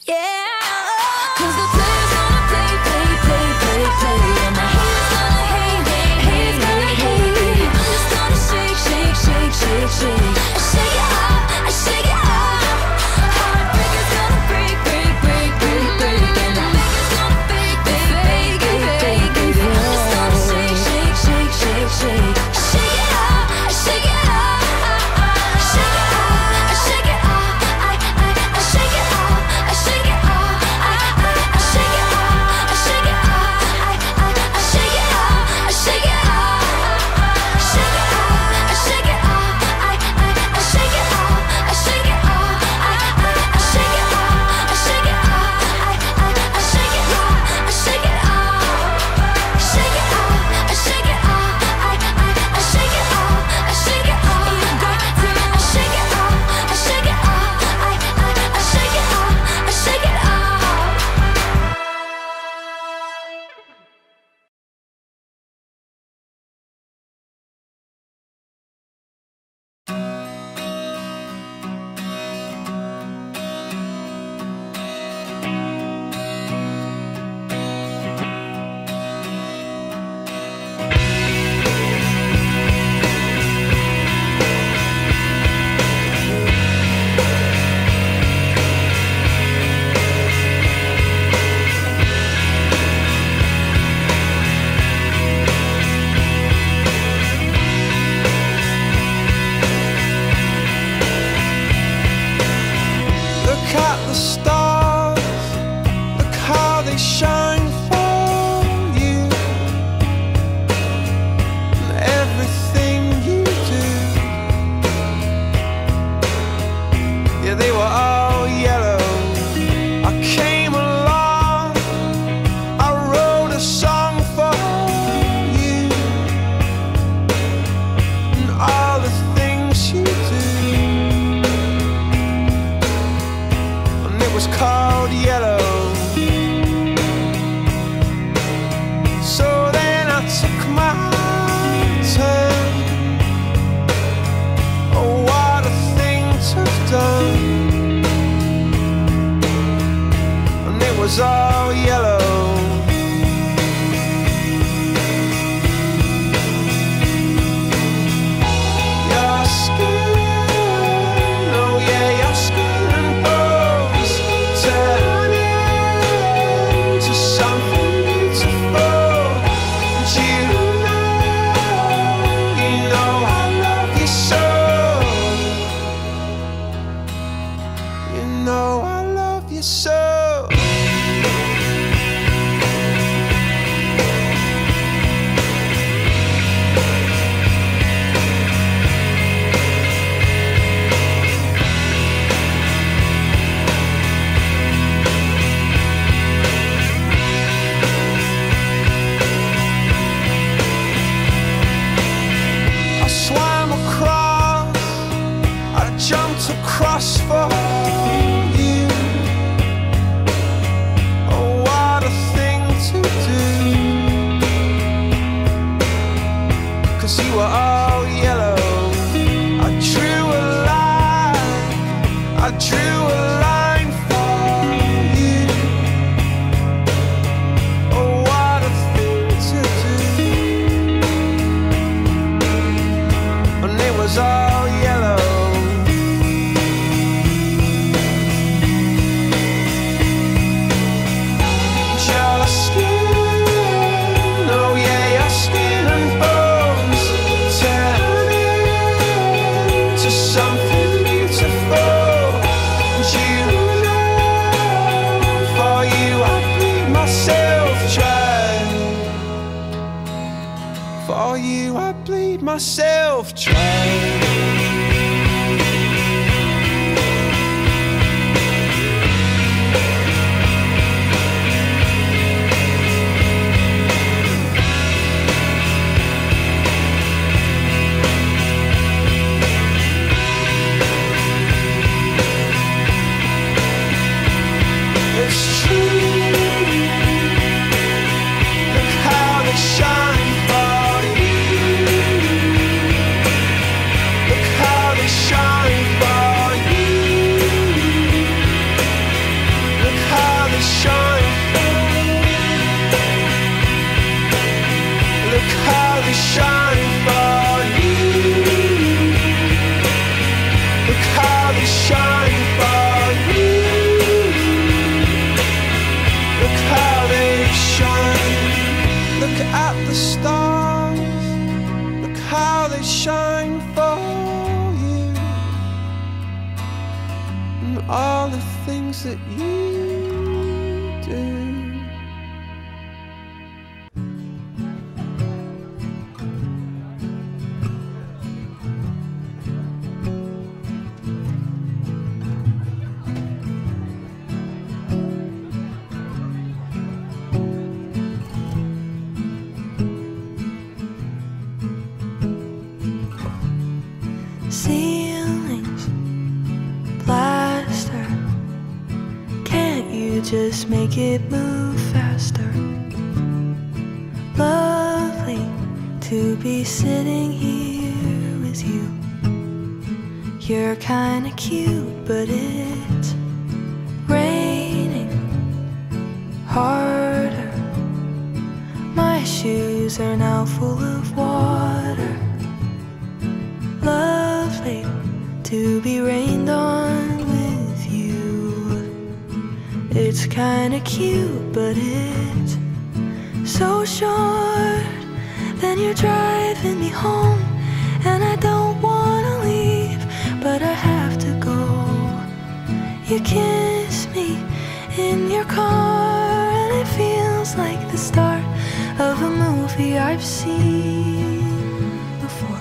Shine for you. Look Look at the stars, look how they shine for you, and all the things that you do. Ceilings, plaster, can't you just make it move faster? Lovely to be sitting here with you. You're kinda cute, but it's raining harder. My shoes are now full of water. Lovely to be rained on with you. It's kinda cute, but it's so short. Then you're driving me home, and I don't wanna leave, but I have to go. You kiss me in your car, and it feels like the start of a movie I've seen before.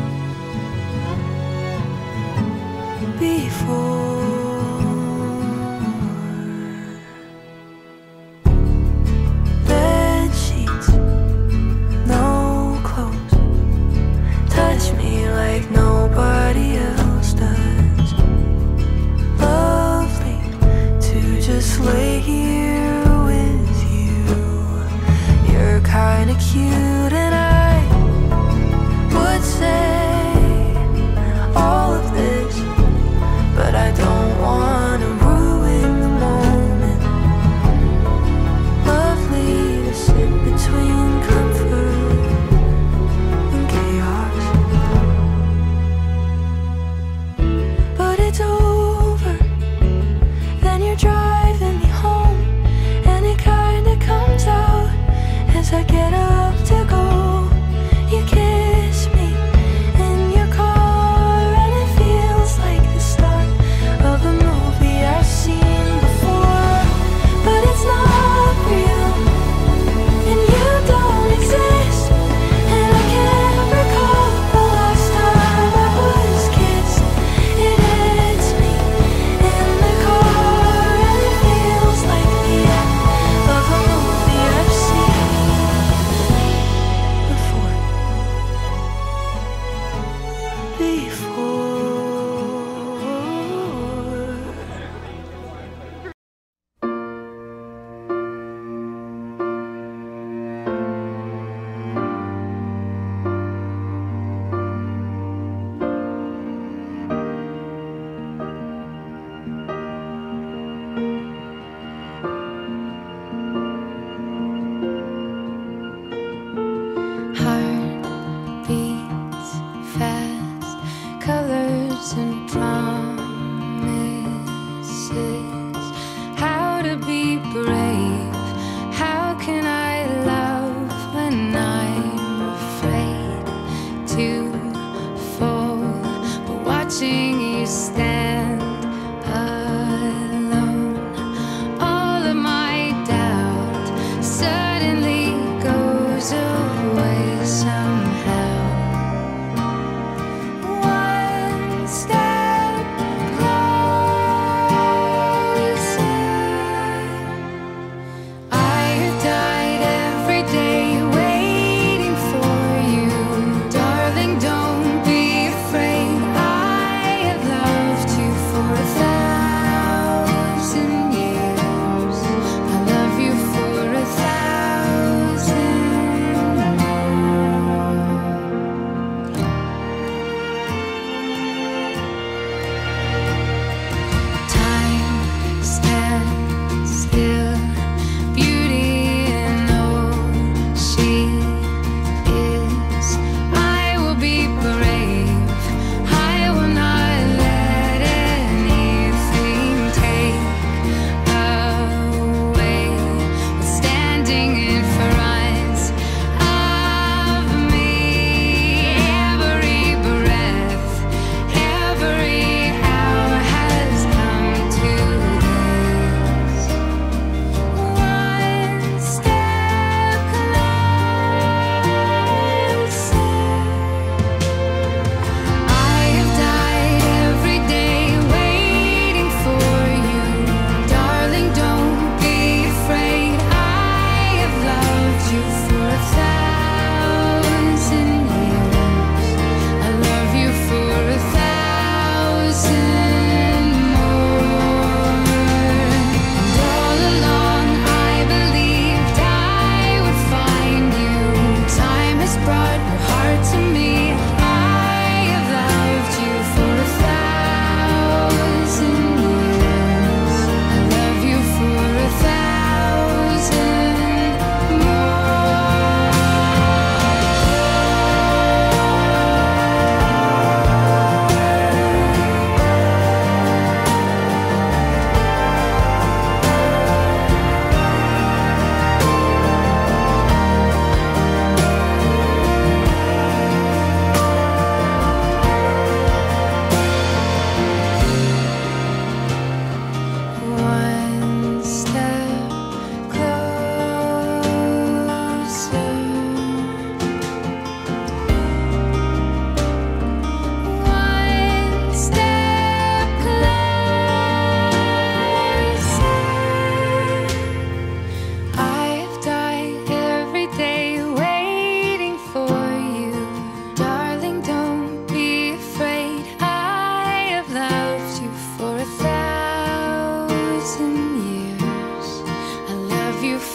Bed sheets, no clothes, touch me like nobody else does. Lovely to just lay here with you. You're kinda cute, and I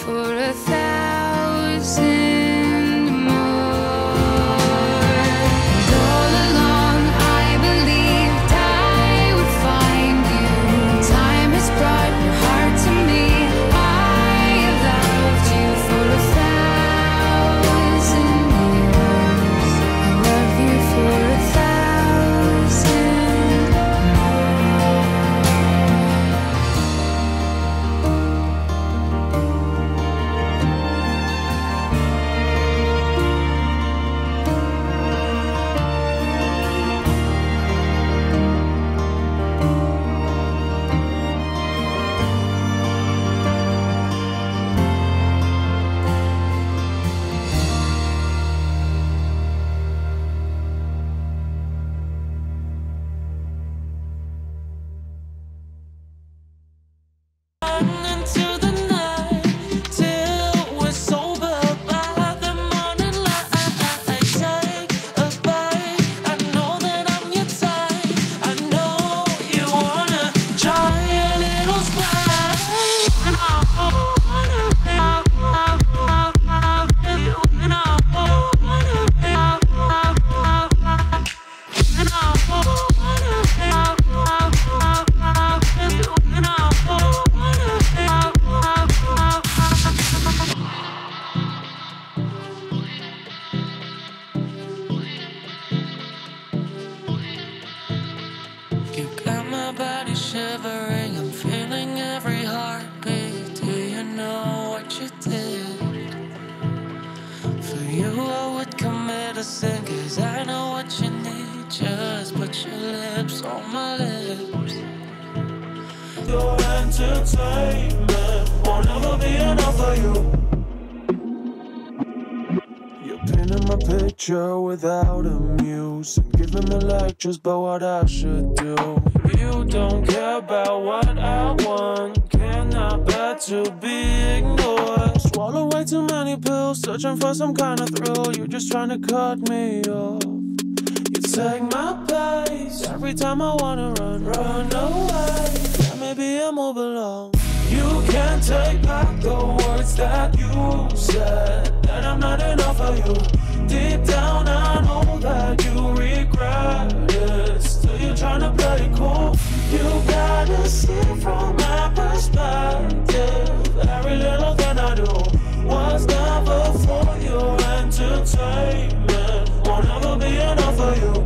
for 1,000 more. And all along I believed I would find you. Time has brought your heart to me. I have loved you for 1,000 years. I love you for 1,000 into the night till we're sober by the morning light. Take a bite. I know that I'm your type. I know you wanna try a little splash. You got my body shivering, I'm feeling every heartbeat. Do you know what you did? For you I would commit a sin, 'cause I know what you need. Just put your lips on my lips. Your entertainment won't ever be enough for you. You're painting my picture without a muse and giving me lectures about what I should do. You don't care about what I want, cannot bear to be ignored. Swallow way too many pills, searching for some kind of thrill. You're just trying to cut me off. You take my place every time I wanna run away. Yeah, maybe I move along. You can't take back the words that you said, that I'm not enough for you. Deep down I know that you regret it. Still you're trying to play it cool. You gotta see from my perspective. Every little thing I do was never for your entertainment. Won't ever be enough for you.